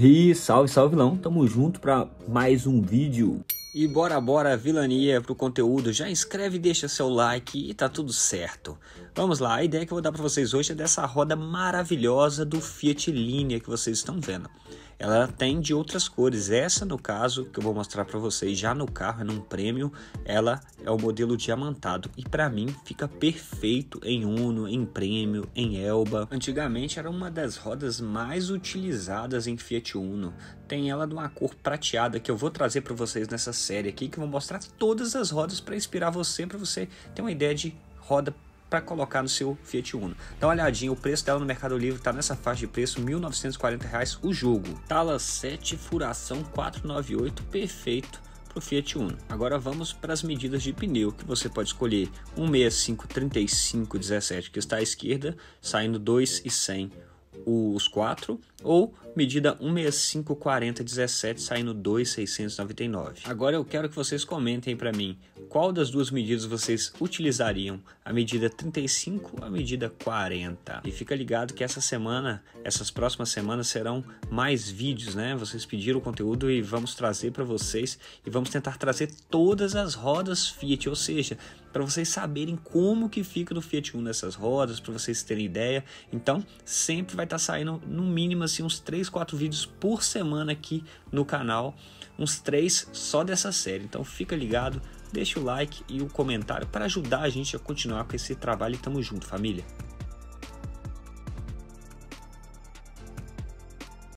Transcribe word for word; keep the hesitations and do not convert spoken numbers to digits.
E salve, salve vilão, tamo junto pra mais um vídeo. E bora, bora, vilania pro conteúdo, já inscreve e deixa seu like e tá tudo certo. Vamos lá, a ideia que eu vou dar pra vocês hoje é dessa roda maravilhosa do Fiat Linea que vocês estão vendo. Ela tem de outras cores, essa no caso que eu vou mostrar pra vocês já no carro, é num Premium, ela é o modelo diamantado e pra mim fica perfeito em Uno, em Premium, em Elba. Antigamente era uma das rodas mais utilizadas em Fiat Uno, tem ela de uma cor prateada que eu vou trazer pra vocês nessa série aqui, que eu vou mostrar todas as rodas para inspirar você, para você ter uma ideia de roda para colocar no seu Fiat Uno. Dá uma olhadinha, o preço dela no Mercado Livre está nessa faixa de preço, mil novecentos e quarenta reais o jogo. Tala sete, furação quatrocentos e noventa e oito, perfeito para o Fiat Uno. Agora vamos para as medidas de pneu, que você pode escolher um sessenta e cinco, trinta e cinco, dezessete, que está à esquerda, saindo dois e cem os quatro, ou medida um sessenta e cinco, quarenta, dezessete, saindo dois mil seiscentos e noventa e nove. Agora eu quero que vocês comentem para mim qual das duas medidas vocês utilizariam, a medida trinta e cinco ou a medida quarenta. E fica ligado que essa semana, essas próximas semanas serão mais vídeos, né? Vocês pediram o conteúdo e vamos trazer para vocês e vamos tentar trazer todas as rodas Fiat, ou seja, para vocês saberem como que fica no Fiat Uno essas rodas, para vocês terem ideia. Então sempre vai estar saindo no mínimo assim uns três, quatro vídeos por semana aqui no canal, uns três só dessa série. Então fica ligado, deixa o like e o comentário para ajudar a gente a continuar com esse trabalho e tamo junto, família.